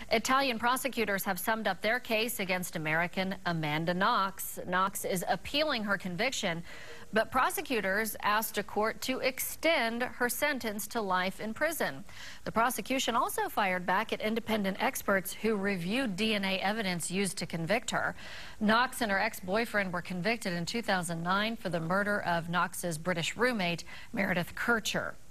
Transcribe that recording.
Italian prosecutors have summed up their case against American Amanda Knox. Knox is appealing her conviction, but prosecutors asked a court to extend her sentence to life in prison. The prosecution also fired back at independent experts who reviewed DNA evidence used to convict her. Knox and her ex-boyfriend were convicted in 2009 for the murder of Knox's British roommate, Meredith Kircher.